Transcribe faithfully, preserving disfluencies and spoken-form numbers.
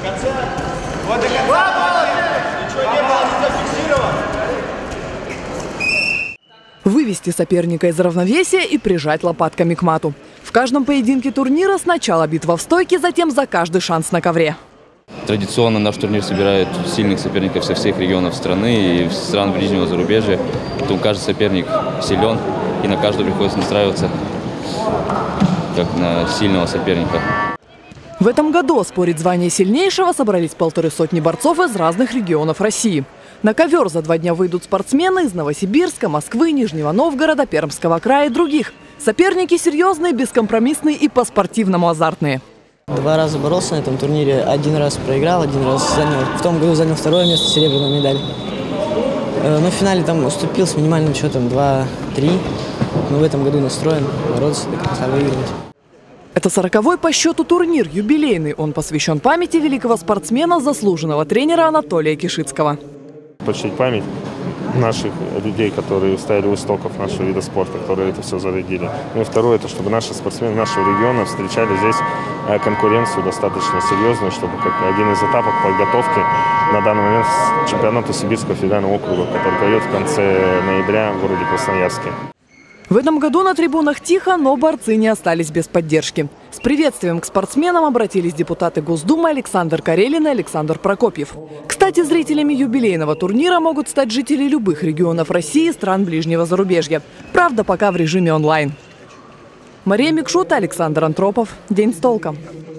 Вот до конца. Ничего не было, не зафиксировано. Вывести соперника из равновесия и прижать лопатками к мату. В каждом поединке турнира сначала битва в стойке, затем за каждый шанс на ковре. Традиционно наш турнир собирает сильных соперников со всех регионов страны и стран ближнего зарубежья. Поэтому каждый соперник силен, и на каждого приходится настраиваться как на сильного соперника. В этом году оспорить звание сильнейшего собрались полторы сотни борцов из разных регионов России. На ковер за два дня выйдут спортсмены из Новосибирска, Москвы, Нижнего Новгорода, Пермского края и других. Соперники серьезные, бескомпромиссные и по-спортивному азартные. Два раза боролся на этом турнире. Один раз проиграл, один раз занял. В том году занял второе место, серебряную медаль. Но в финале там уступил с минимальным счетом два-три. Но в этом году настроен бороться до конца, выиграть. Это сороковой по счету турнир, юбилейный. Он посвящен памяти великого спортсмена, заслуженного тренера Анатолия Кишицкого. Почтить память наших людей, которые стояли у истоков нашего вида спорта, которые это все зародили. Ну и второе, это чтобы наши спортсмены нашего региона встречали здесь конкуренцию достаточно серьезную, чтобы как один из этапов подготовки на данный момент к чемпионату Сибирского федерального округа, который пройдет в конце ноября в городе Красноярске. В этом году на трибунах тихо, но борцы не остались без поддержки. С приветствием к спортсменам обратились депутаты Госдумы Александр Карелин и Александр Прокопьев. Кстати, зрителями юбилейного турнира могут стать жители любых регионов России и стран ближнего зарубежья. Правда, пока в режиме онлайн. Мария Микшута, Александр Антропов. День с толком.